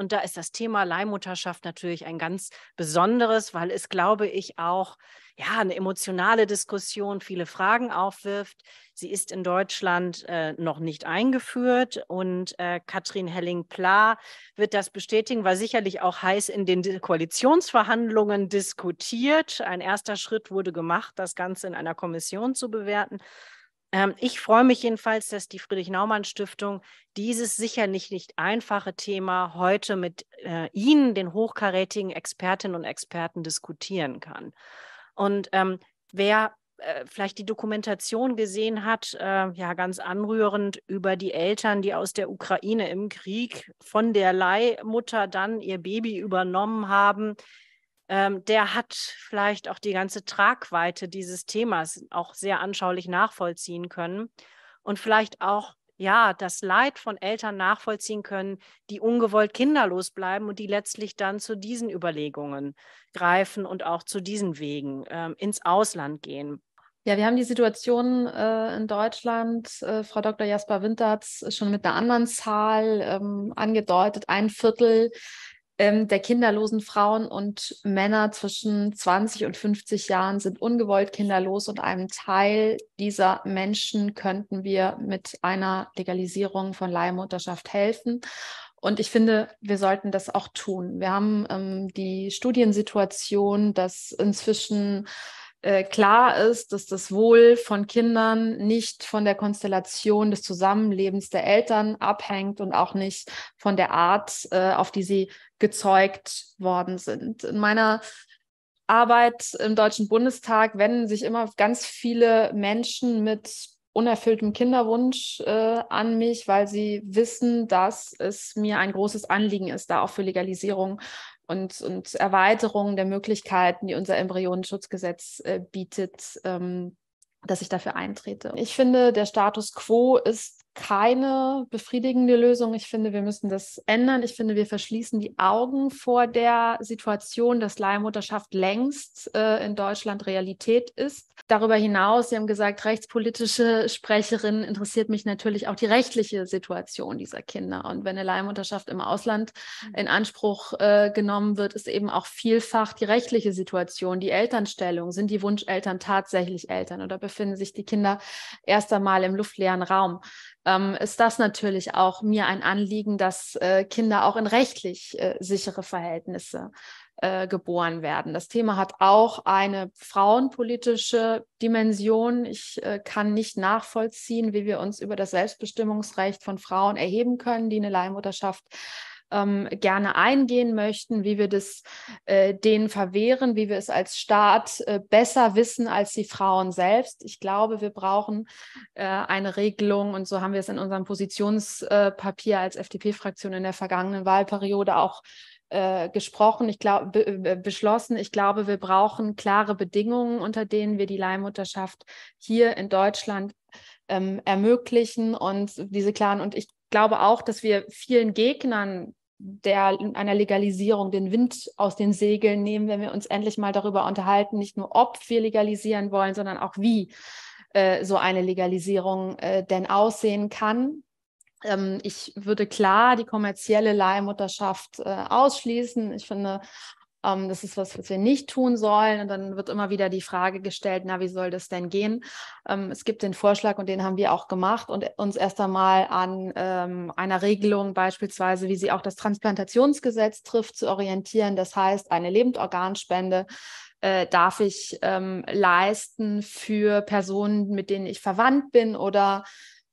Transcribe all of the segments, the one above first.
Und da ist das Thema Leihmutterschaft natürlich ein ganz besonderes, weil es, glaube ich, auch ja, eine emotionale Diskussion, viele Fragen aufwirft. Sie ist in Deutschland noch nicht eingeführt und Katrin Helling-Pla wird das bestätigen, war sicherlich auch heiß in den Koalitionsverhandlungen diskutiert. Ein erster Schritt wurde gemacht, das Ganze in einer Kommission zu bewerten. Ich freue mich jedenfalls, dass die Friedrich-Naumann-Stiftung dieses sicherlich nicht einfache Thema heute mit Ihnen, den hochkarätigen Expertinnen und Experten, diskutieren kann. Und wer vielleicht die Dokumentation gesehen hat, ja ganz anrührend über die Eltern, die aus der Ukraine im Krieg von der Leihmutter dann ihr Baby übernommen haben, der hat vielleicht auch die ganze Tragweite dieses Themas auch sehr anschaulich nachvollziehen können und vielleicht auch ja, das Leid von Eltern nachvollziehen können, die ungewollt kinderlos bleiben und die letztlich dann zu diesen Überlegungen greifen und auch zu diesen Wegen ins Ausland gehen. Ja, wir haben die Situation in Deutschland, Frau Dr. Jasper Winter hat es schon mit einer anderen Zahl angedeutet, 1/4 der kinderlosen Frauen und Männer zwischen 20 und 50 Jahren sind ungewollt kinderlos und einem Teil dieser Menschen könnten wir mit einer Legalisierung von Leihmutterschaft helfen. Und ich finde, wir sollten das auch tun. Wir haben die Studiensituation, dass inzwischen klar ist, dass das Wohl von Kindern nicht von der Konstellation des Zusammenlebens der Eltern abhängt und auch nicht von der Art, auf die sie gezeugt worden sind. In meiner Arbeit im Deutschen Bundestag wenden sich immer ganz viele Menschen mit unerfülltem Kinderwunsch an mich, weil sie wissen, dass es mir ein großes Anliegen ist, da auch für Legalisierung und Erweiterung der Möglichkeiten, die unser Embryonenschutzgesetz bietet, dass ich dafür eintrete. Ich finde, der Status quo ist keine befriedigende Lösung. Ich finde, wir müssen das ändern. Ich finde, wir verschließen die Augen vor der Situation, dass Leihmutterschaft längst in Deutschland Realität ist. Darüber hinaus, Sie haben gesagt, rechtspolitische Sprecherin, interessiert mich natürlich auch die rechtliche Situation dieser Kinder. Und wenn eine Leihmutterschaft im Ausland in Anspruch genommen wird, ist eben auch vielfach die rechtliche Situation, die Elternstellung. Sind die Wunscheltern tatsächlich Eltern oder befinden sich die Kinder erst einmal im luftleeren Raum? Ist das natürlich auch mir ein Anliegen, dass Kinder auch in rechtlich sichere Verhältnisse geboren werden. Das Thema hat auch eine frauenpolitische Dimension. Ich kann nicht nachvollziehen, wie wir uns über das Selbstbestimmungsrecht von Frauen erheben können, die eine Leihmutterschaft gerne eingehen möchten, wie wir das denen verwehren, wie wir es als Staat besser wissen als die Frauen selbst. Ich glaube, wir brauchen eine Regelung und so haben wir es in unserem Positionspapier als FDP-Fraktion in der vergangenen Wahlperiode auch gesprochen, beschlossen. Ich glaube, wir brauchen klare Bedingungen, unter denen wir die Leihmutterschaft hier in Deutschland ermöglichen und diese klaren, und ich glaube auch, dass wir vielen Gegnern einer Legalisierung den Wind aus den Segeln nehmen, wenn wir uns endlich mal darüber unterhalten, nicht nur ob wir legalisieren wollen, sondern auch wie so eine Legalisierung denn aussehen kann. Ich würde klar die kommerzielle Leihmutterschaft ausschließen. Ich finde, das ist was wir nicht tun sollen. Und dann wird immer wieder die Frage gestellt, na, wie soll das denn gehen? Es gibt den Vorschlag, und den haben wir auch gemacht, und uns erst einmal an einer Regelung beispielsweise, wie sie auch das Transplantationsgesetz trifft, zu orientieren. Das heißt, eine Lebendorganspende darf ich leisten für Personen, mit denen ich verwandt bin oder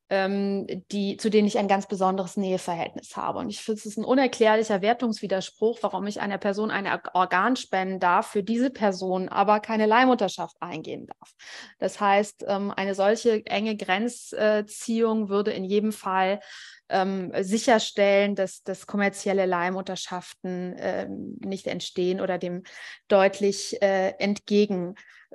zu denen ich ein ganz besonderes Näheverhältnis habe. Und ich finde, es ist ein unerklärlicher Wertungswiderspruch, warum ich einer Person ein Organ spenden darf, für diese Person aber keine Leihmutterschaft eingehen darf. Das heißt, eine solche enge Grenzziehung würde in jedem Fall sicherstellen, dass kommerzielle Leihmutterschaften nicht entstehen oder dem deutlich entgegenwirken.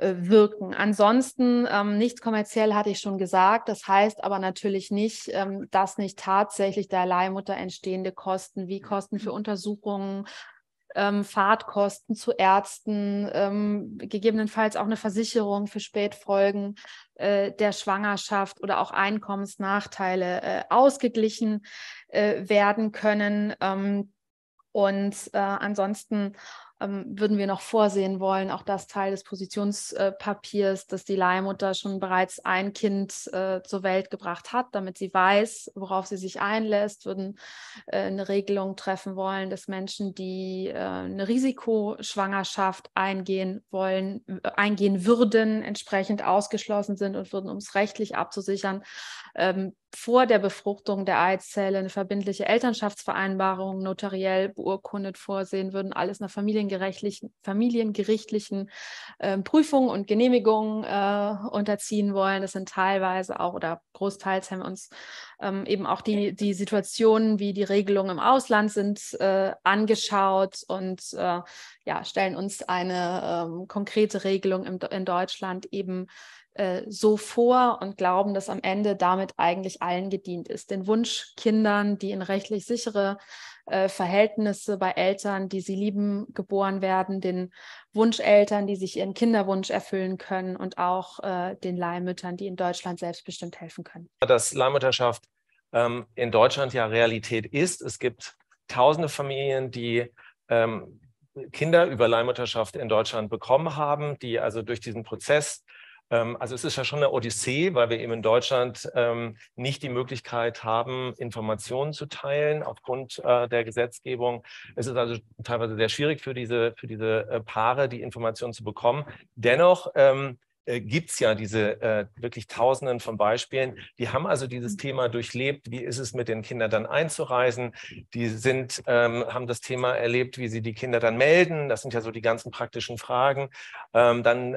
Ansonsten nichts kommerziell, hatte ich schon gesagt. Das heißt aber natürlich nicht, dass nicht tatsächlich der Leihmutter entstehende Kosten wie Kosten für Untersuchungen, Fahrtkosten zu Ärzten, gegebenenfalls auch eine Versicherung für Spätfolgen der Schwangerschaft oder auch Einkommensnachteile ausgeglichen werden können. Und ansonsten würden wir noch vorsehen wollen, auch das Teil des Positionspapiers, dass die Leihmutter schon bereits ein Kind zur Welt gebracht hat, damit sie weiß, worauf sie sich einlässt, würden eine Regelung treffen wollen, dass Menschen, die eine Risikoschwangerschaft eingehen würden, entsprechend ausgeschlossen sind und würden, um es rechtlich abzusichern, vor der Befruchtung der Eizelle eine verbindliche Elternschaftsvereinbarung notariell beurkundet vorsehen, würden alles einer familiengerichtlichen Prüfung und Genehmigung unterziehen wollen. Das sind teilweise auch oder großteils haben wir uns eben auch die Situationen, wie die Regelungen im Ausland sind, angeschaut und stellen uns eine konkrete Regelung in Deutschland eben so vor und glauben, dass am Ende damit eigentlich allen gedient ist. Den Wunschkindern, die in rechtlich sichere Verhältnisse bei Eltern, die sie lieben, geboren werden, den Wunscheltern, die sich ihren Kinderwunsch erfüllen können und auch den Leihmüttern, die in Deutschland selbstbestimmt helfen können. Dass Leihmutterschaft in Deutschland ja Realität ist. Es gibt tausende Familien, die Kinder über Leihmutterschaft in Deutschland bekommen haben, die also durch diesen Prozess, also es ist ja schon eine Odyssee, weil wir eben in Deutschland nicht die Möglichkeit haben, Informationen zu teilen aufgrund der Gesetzgebung. Es ist also teilweise sehr schwierig für diese Paare, die Informationen zu bekommen. Dennoch gibt es ja diese wirklich Tausenden von Beispielen, die haben also dieses Thema durchlebt, wie ist es mit den Kindern dann einzureisen, die haben das Thema erlebt, wie sie die Kinder dann melden, das sind ja so die ganzen praktischen Fragen, dann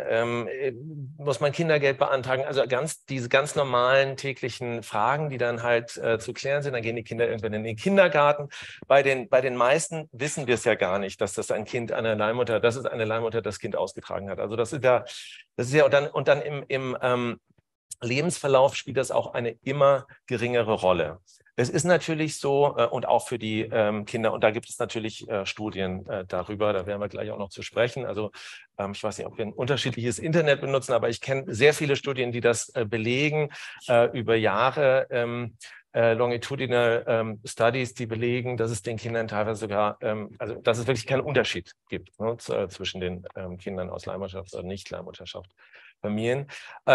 muss man Kindergeld beantragen, also diese ganz normalen täglichen Fragen, die dann halt zu klären sind, dann gehen die Kinder irgendwann in den Kindergarten. Bei den meisten wissen wir es ja gar nicht, dass das ein Kind eine Leihmutter das Kind ausgetragen hat. Also das ist ja und dann im Lebensverlauf spielt das auch eine immer geringere Rolle. Es ist natürlich so, und auch für die Kinder, und da gibt es natürlich Studien darüber, da werden wir gleich auch noch zu sprechen. Also ich weiß nicht, ob wir ein unterschiedliches Internet benutzen, aber ich kenne sehr viele Studien, die das belegen über Jahre. Longitudinal Studies, die belegen, dass es den Kindern teilweise sogar, also dass es wirklich keinen Unterschied gibt, ne, zwischen den Kindern aus Leihmutterschaft oder Nicht-Leihmutterschaft. Familien.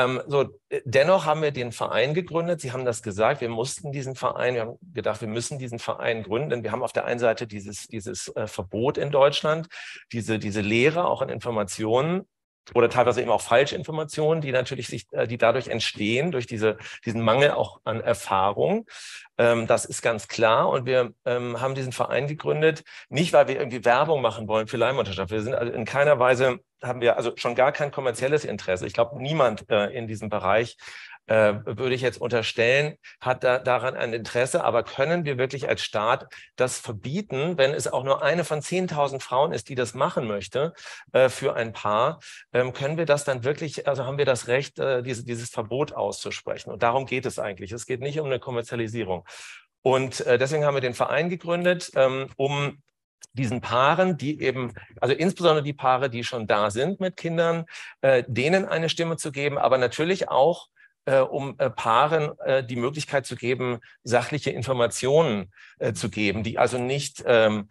Dennoch haben wir den Verein gegründet. Sie haben das gesagt, wir mussten diesen Verein, wir haben gedacht, wir müssen diesen Verein gründen, denn wir haben auf der einen Seite dieses Verbot in Deutschland, diese Lehre auch an Informationen, oder teilweise eben auch Falschinformationen, die natürlich die dadurch entstehen, durch diesen Mangel auch an Erfahrung. Das ist ganz klar. Und wir haben diesen Verein gegründet, nicht weil wir irgendwie Werbung machen wollen für Leihmutterschaft. Wir sind also in keiner Weise, haben wir also schon gar kein kommerzielles Interesse. Ich glaube, niemand in diesem Bereich würde ich jetzt unterstellen, hat daran ein Interesse, aber können wir wirklich als Staat das verbieten, wenn es auch nur eine von 10.000 Frauen ist, die das machen möchte für ein Paar, können wir das dann wirklich, also haben wir das Recht, dieses Verbot auszusprechen. Und darum geht es eigentlich. Es geht nicht um eine Kommerzialisierung. Und deswegen haben wir den Verein gegründet, um diesen Paaren, die eben, also insbesondere die Paare, die schon da sind mit Kindern, denen eine Stimme zu geben, aber natürlich auch um Paaren die Möglichkeit zu geben, sachliche Informationen zu geben, die also nicht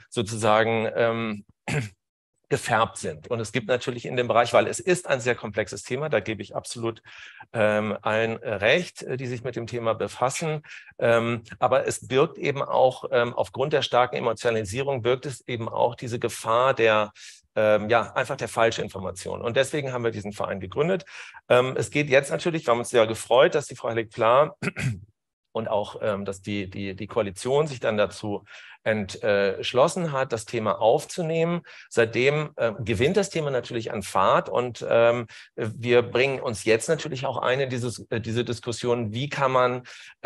sozusagen gefärbt sind. Und es gibt natürlich in dem Bereich, weil es ist ein sehr komplexes Thema, da gebe ich absolut allen recht, die sich mit dem Thema befassen. Aber es birgt eben auch, aufgrund der starken Emotionalisierung, birgt es eben auch diese Gefahr der einfach der Falschinformation. Und deswegen haben wir diesen Verein gegründet. Es geht jetzt natürlich, wir haben uns sehr gefreut, dass die Frau Hellig-Pla und auch, dass die Koalition sich dann dazu entschlossen hat, das Thema aufzunehmen. Seitdem gewinnt das Thema natürlich an Fahrt und wir bringen uns jetzt natürlich auch ein in diese Diskussion, wie kann man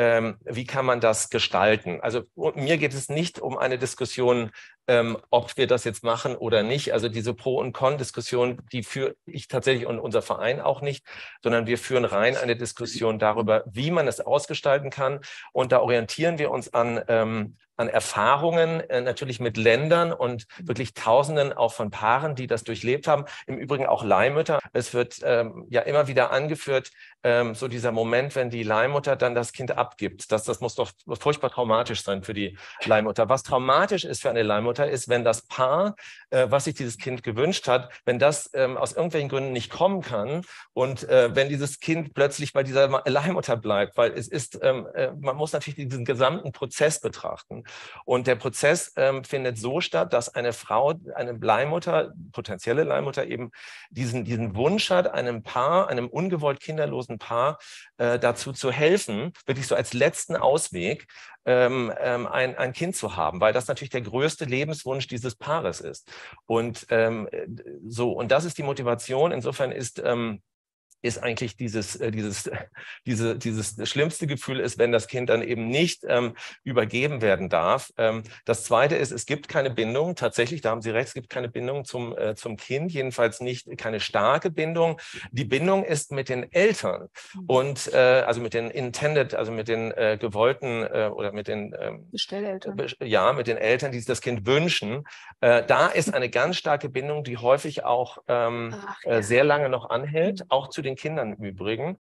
das gestalten. Also mir geht es nicht um eine Diskussion, ob wir das jetzt machen oder nicht. Also diese Pro- und Con-Diskussion, die führe ich tatsächlich und unser Verein auch nicht, sondern wir führen rein eine Diskussion darüber, wie man es ausgestalten kann. Und da orientieren wir uns an an Erfahrungen natürlich mit Ländern und wirklich Tausenden auch von Paaren, die das durchlebt haben. Im Übrigen auch Leihmütter. Es wird ja immer wieder angeführt, so dieser Moment, wenn die Leihmutter dann das Kind abgibt. Das muss doch furchtbar traumatisch sein für die Leihmutter. Was traumatisch ist für eine Leihmutter, ist, wenn das Paar, was sich dieses Kind gewünscht hat, wenn das aus irgendwelchen Gründen nicht kommen kann und wenn dieses Kind plötzlich bei dieser Leihmutter bleibt, weil es ist, man muss natürlich diesen gesamten Prozess betrachten. Und der Prozess findet so statt, dass eine Frau, eine Leihmutter, potenzielle Leihmutter eben diesen Wunsch hat, einem Paar, einem ungewollt kinderlosen Paar dazu zu helfen, wirklich so als letzten Ausweg ein Kind zu haben, weil das natürlich der größte Lebenswunsch dieses Paares ist. Und und das ist die Motivation. Insofern ist eigentlich dieses schlimmste Gefühl ist, wenn das Kind dann eben nicht übergeben werden darf. Das Zweite ist, es gibt keine Bindung. Tatsächlich, da haben Sie recht, es gibt keine Bindung zum Kind, jedenfalls nicht keine starke Bindung. Die Bindung ist mit den Eltern und also mit den intended, also mit den gewollten oder mit den Bestelleltern. Ja, mit den Eltern, die sich das Kind wünschen. Da ist eine ganz starke Bindung, die häufig auch sehr lange noch anhält, auch zu den Kindern im Übrigen.